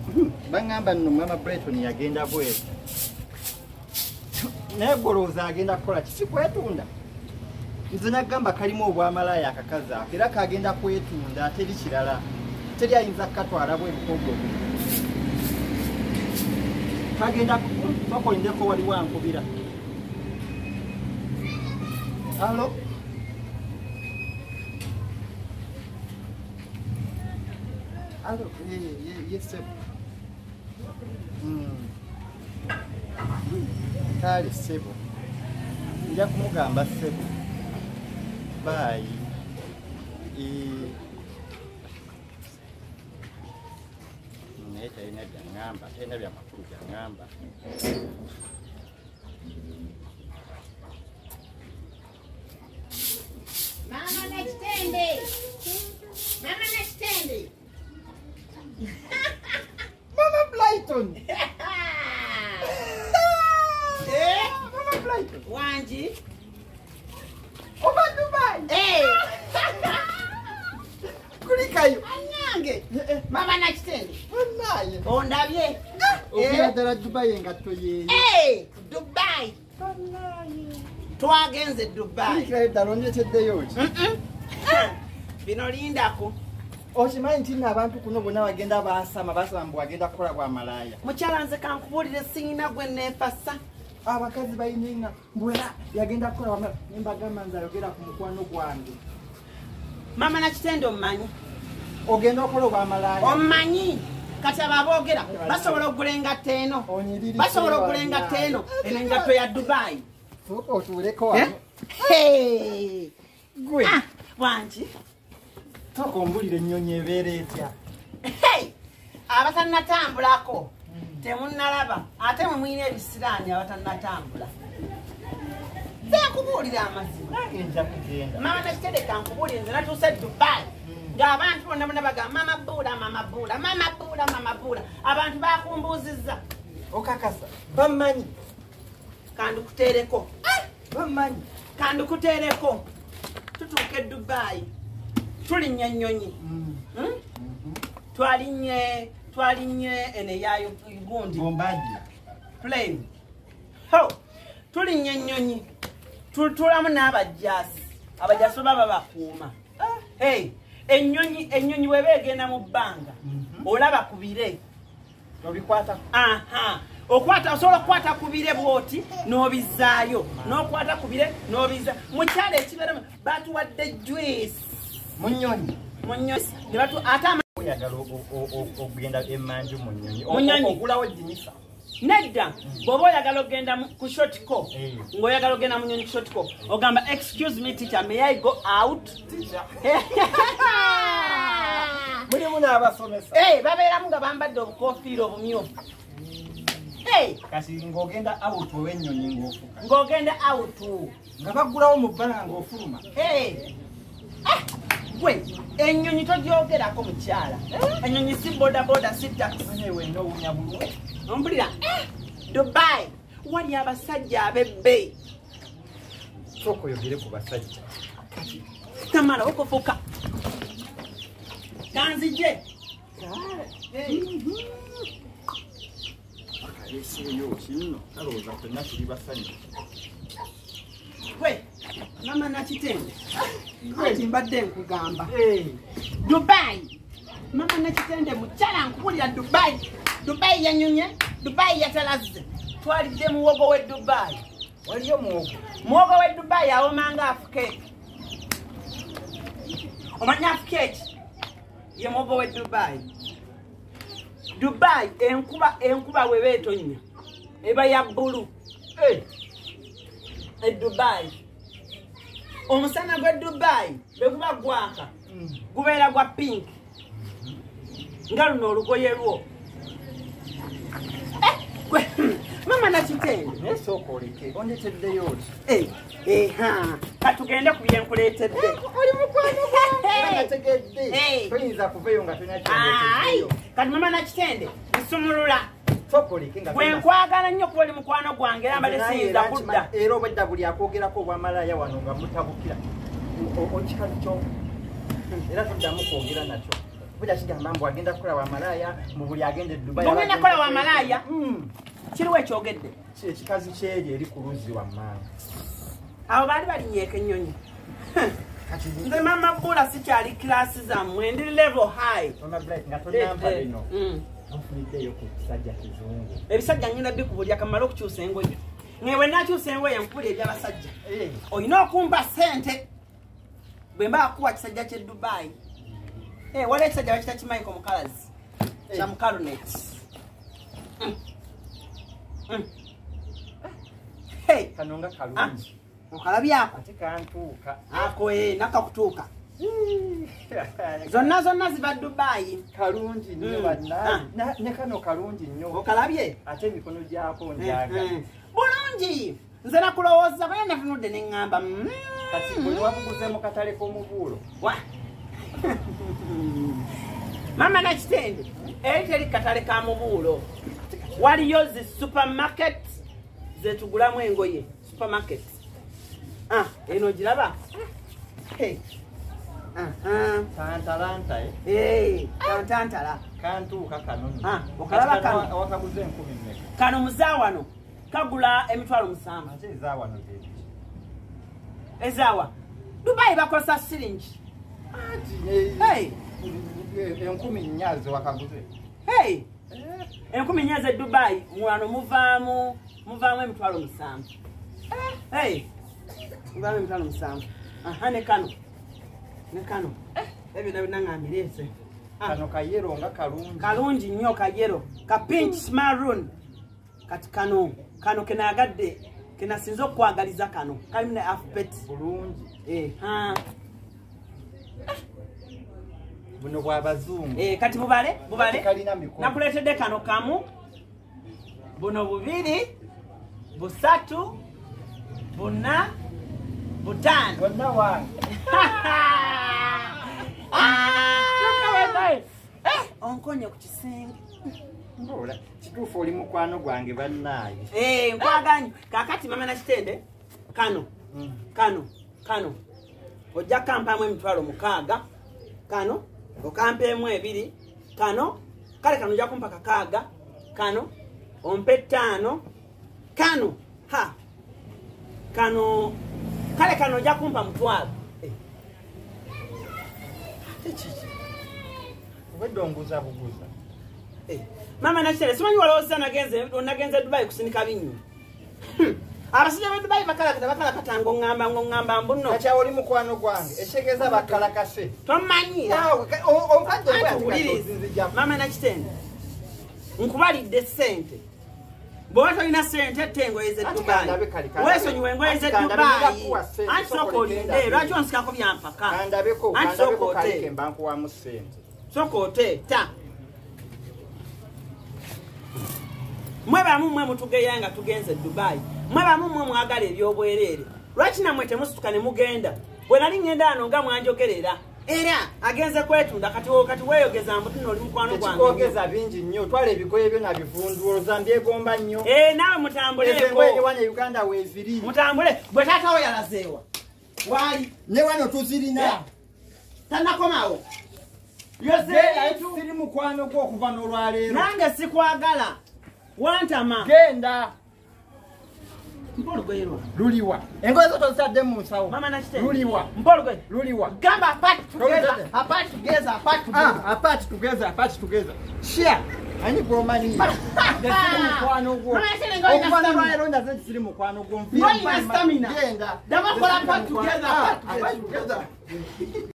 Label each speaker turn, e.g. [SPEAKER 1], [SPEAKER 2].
[SPEAKER 1] Bangamba nno Mama Brighton yagenda bweru. Naye golooza agenda kukola kisi kwetunda. Nze nagamba kalimu obwamalaya akakazi ako era kagenda kwetunda teri kirala. Teri ayinza kukatwala bweru kogwo. Kagenda bakolindeko wali wankubira. Halo? Halo, yes, sir. Kale sebo. Nja kumugamba sebo. Bye. Neta ina ngamba, tena bya makuru bya ngamba.
[SPEAKER 2] Mama Nakitende. Mama Nakitende.
[SPEAKER 1] Mama Brighton. Mama Brighton.
[SPEAKER 2] Wanji.
[SPEAKER 1] Oba Dubai. Kulikayo.
[SPEAKER 2] Anyange. Mama Nakitende.
[SPEAKER 1] Wallahi.
[SPEAKER 2] Ondabye.
[SPEAKER 1] Obira dala Dubai ngato ye.
[SPEAKER 2] Dubai.
[SPEAKER 1] Wallahi.
[SPEAKER 2] Twagenze Dubai.
[SPEAKER 1] Kulikayo dalonye teddeyo.
[SPEAKER 2] Bino lindako.
[SPEAKER 1] Okimanyi nti abantu kuno bonna bagenda basama mbu bagenda kukola kwa malaya.
[SPEAKER 2] Mukyala nze kankubulire singina gwe neefassa.
[SPEAKER 1] Abakazi bayinina mbwera yagenda kukola kwa malaya. Nembagamba nze ayogera ku mukwano gwange.
[SPEAKER 2] Mama Nakitende omumanyi.
[SPEAKER 1] Ogenda okukola kwa malaya.
[SPEAKER 2] Omumanyi. Kati ababoogera basobola okugula engatto eno. Basobola okugula engatto eno. Eno engatto ya Dubai.
[SPEAKER 1] Sooka otuuleko wano. Gwe.
[SPEAKER 2] Wangi.
[SPEAKER 1] Sooka ombulire ennyonyi ebeera etya.
[SPEAKER 2] Abatannatambulako. Temunnalaba. Ate mwe mulina ebisiraani abatannatambula. Nkubuulira amazima.
[SPEAKER 1] Nange nja kugenda.
[SPEAKER 2] Mama Nakitende kankubuulire nze natuuse Dubai. Ng'abantu bonna bonna bagamba mama buula, mama buula, mama buula, mama buula. Abantu bakumbuuzizza.
[SPEAKER 1] Okakasa. Bammanyi.
[SPEAKER 2] Kandikuteereko.
[SPEAKER 1] Bammanyi.
[SPEAKER 2] Kandikuteereko. Tutuuke Dubai. Tulinnya ennyonyi. Twalinye ene ya gundi.
[SPEAKER 1] Bombaji.
[SPEAKER 2] Plane. Ho. Tulinnya ennyonyi. Tutulamu n'abajjaasi. Abajjaasi baba bakuuma. Ennyonyi bw'eba egenda mu bbanga. Olaba ku bire.
[SPEAKER 1] Obikwata.
[SPEAKER 2] Osobola okukwata ku bire bw'oti n'obizzaayo. N'okwata ku bire n'obizza. Mukyala ekibeeramu batuwadde juice.
[SPEAKER 1] Munyonyi.
[SPEAKER 2] Ate
[SPEAKER 1] oyagala okugenda emmanju mu nnyonyi.
[SPEAKER 2] Munyonyi.
[SPEAKER 1] Ogulawo ejjinisa.
[SPEAKER 2] Nedda bw'oba oyagala okgenda ku shotco ng'oyagala okgenda mu nnyonyi ku shotco ogamba excuse me teacher may I go out.
[SPEAKER 1] Mulimu n'abasomesa.
[SPEAKER 2] Babeeramu nga bambadde obukoofiira obumyufu.
[SPEAKER 1] Kati ng'ogenda out ow'ennyonyi ng'ofuka.
[SPEAKER 2] Ng'ogenda out
[SPEAKER 1] nga baggulawo mu bbala ng'ofuluma.
[SPEAKER 2] Gwe ennyonyi togyogerako mukyala. Ennyonyi si bodaboda si taxi.
[SPEAKER 1] Wenna owunya bulungi.
[SPEAKER 2] Ompulira Dubai wali abasajja ab'ebbeeyi.
[SPEAKER 1] Sooka oyogere ku basajja.
[SPEAKER 2] Tamala okufuka. Kanzije.
[SPEAKER 1] Akaleeseeyo kinno kalowooza ffenna tuli basajja.
[SPEAKER 2] Gwe Mama Nakitende. Kati mbadde nkugamba. Dubai. Mama Nakitende mukyala nkubulira Dubai. Dubai yanyumye, Dubai yatalazze. Twalidde muwogo we Dubai.
[SPEAKER 1] Waliyo muwogo.
[SPEAKER 2] Muwogo we Dubai awomanga afukeke. Omanyi afukeke? Ye muwogo we Dubai. Dubai enkuba we beetonya. Eba ya bbulu. Dubai. Omusana gwe Dubai bwe guba gwaka. Gubeera gwa pink. Nga luno olugoye lwo. Mama Nakitende.
[SPEAKER 1] Naye sooka oleke ondeteddeyo oti.
[SPEAKER 2] Katugende ku bye nkuleetedde.
[SPEAKER 1] Oli mukwano gwange. Nategedde. Toyinza kuvayo nga tolina kyondeteddeyo.
[SPEAKER 2] Kati Mama Nakitende nsumulula.
[SPEAKER 1] Sooka oleke nga
[SPEAKER 2] bwe nkwagala nnyo kuba oli mukwano gwange era mbadde siyinza kudda.
[SPEAKER 1] Era obwedda buli akwogerako obwamalaya wano nga mutabukira. Okikazi kyo. Era toddamu kwogera nakyo. buja kigamba mbu agenda kukola wa malaya mu buli agende Dubai.
[SPEAKER 2] Bongenda kukola wa malaya? Kiriwo ekyogedde?
[SPEAKER 1] Ekikazi kyeri eri ku luzzi wammanga.
[SPEAKER 2] Abo baali balinyeeka ennyonyi. Nze mama Bula sikyali kilasi zammwe ndi level high.
[SPEAKER 1] Nga tonampa bino. Nfuniddeyo ku kisajja kizungu.
[SPEAKER 2] Ebisajja ngenda bikubulya kamala okukyusa engoye. Ngewe nakyusa engoye nkubula ebyabasajja. Olina okumpa ssente. Bwe mba akuwa kisajja ky'e Dubai. Waliwo ekisajja bakita Michael Mukalazi. Kya Mukalunet.
[SPEAKER 1] Kanonga kalungi.
[SPEAKER 2] Okalabyako?
[SPEAKER 1] Ate kantuuka.
[SPEAKER 2] Ako nakakutuuka. Zonna ziba Dubai.
[SPEAKER 1] Kalungi nnyo bannange. Ne kano kalungi nnyo.
[SPEAKER 2] Okalabye?
[SPEAKER 1] Ate emikono gyako njagala.
[SPEAKER 2] Bulungi. Nze nakulowooza bwe natunudde ne ŋŋamba.
[SPEAKER 1] Kati bwe wabuguze mu katale k'omubuulo.
[SPEAKER 2] Mama Nakitende, teri katale ka mubuulo. Waliyo zi supermarket zetugulamu engoye. Supermarket. Eno giraba?
[SPEAKER 1] Tantalanta
[SPEAKER 2] Tantantala.
[SPEAKER 1] Kantuuka kano.
[SPEAKER 2] Okalaba kano?
[SPEAKER 1] Wakaguze 1000.
[SPEAKER 2] Kano muzaawano kagula emitwalo 7.
[SPEAKER 1] Ate ezaawano zeeki.
[SPEAKER 2] Ezaawa? Dubai bakozesa siringi.
[SPEAKER 1] 10 nnyazo wakaguze.
[SPEAKER 2] 10 nnyazo Dubai mwano muvaamu emitwalo 7. Muvaamu emitwalo 7. Ne kano. Ebyo nabyo nangambirese.
[SPEAKER 1] Kano kayero nga kalungi.
[SPEAKER 2] Kalungi nnyo kayero. Ka pinch maroon. Kati kano kenagadde kenasinza okwagaliza kano. Kalimu ne alphabet.
[SPEAKER 1] Bulungi. Buno bw'abazungu.
[SPEAKER 2] Kati bubale.
[SPEAKER 1] Kalina mikono.
[SPEAKER 2] Nakuleetedde kano kamu. Buno 2, 3, 4, 5.
[SPEAKER 1] Bonna wange.
[SPEAKER 2] Onkonye ku kisenge.
[SPEAKER 1] Mbola, kituufu oli mukwano gwange bannaaye.
[SPEAKER 2] Nkwaganye. Kakati mama Nakitende, kano. Ojja kampamu emitwalo 6. Kano, okampemu 2. Kano, kale kano ojja kumpa 6. Kano, ompe 5. Kano, kano, kale kano ojja kumpa 1,000.
[SPEAKER 1] Wedonguza buguza.
[SPEAKER 2] Mama Nakitende, simanyi walowooza nagenze Dubai kusinika binyi. Abasajja ba Dubai bakalakata ng'oŋŋamba mbuno.
[SPEAKER 1] Kati oli mukwano gwange, ekyegeza bakalakase.
[SPEAKER 2] Tomanyira.
[SPEAKER 1] Ompadde
[SPEAKER 2] Mama Nakitende, nkubalidde ssente. Bw'oba tolina ssente tte engoye ze Dubai. Weesonyiwa engoye ze Dubai. Anti sooka olinde, lwaki onsikako byampaka?
[SPEAKER 1] Kandabeko kalike mba nkuwamu ssente.
[SPEAKER 2] Sooka oteeta. Mwe bamu mmwe mutugeya nga tugenze Dubai. Mwe bamu mmwe mwagala ebyobwereere. Lwaki nammwe temusituka ne mugenda? Bwe nali ngenda ano nga mwanjogerera. Era agenze kwetunda kati weeyogeza mbu tuno oli mukwano gwange.
[SPEAKER 1] Tekikogeza bingi nnyo. Twala ebigoye byo nabivundu olowooza mbyegomba nnyo.
[SPEAKER 2] Naawe mutambuleeko.
[SPEAKER 1] Engoye wano Uganda weeziri.
[SPEAKER 2] Mutambule. Bwe taatawo yalazeewa. Waali.
[SPEAKER 1] Ne wano tuzirina.
[SPEAKER 2] Tannakomawo.
[SPEAKER 1] Siri mukwano gwo okuva n'olwaleero.
[SPEAKER 2] Nange sikwagala. Wantama.
[SPEAKER 1] Genda.
[SPEAKER 2] Mpolugoye lwa.
[SPEAKER 1] Luliwa. Engoye zo tozitadde mu nsawo.
[SPEAKER 2] Mama Nakitende.
[SPEAKER 1] Luliwa.
[SPEAKER 2] Mpolugoye.
[SPEAKER 1] Luliwa.
[SPEAKER 2] Gamba apart together. Apart together.
[SPEAKER 1] Share. Ani gwomanyi. Desiri mukwano gwo. Okuva n'olwaleero ndaze kisiri mukwano gwo.
[SPEAKER 2] Genda. Dabakola apart together.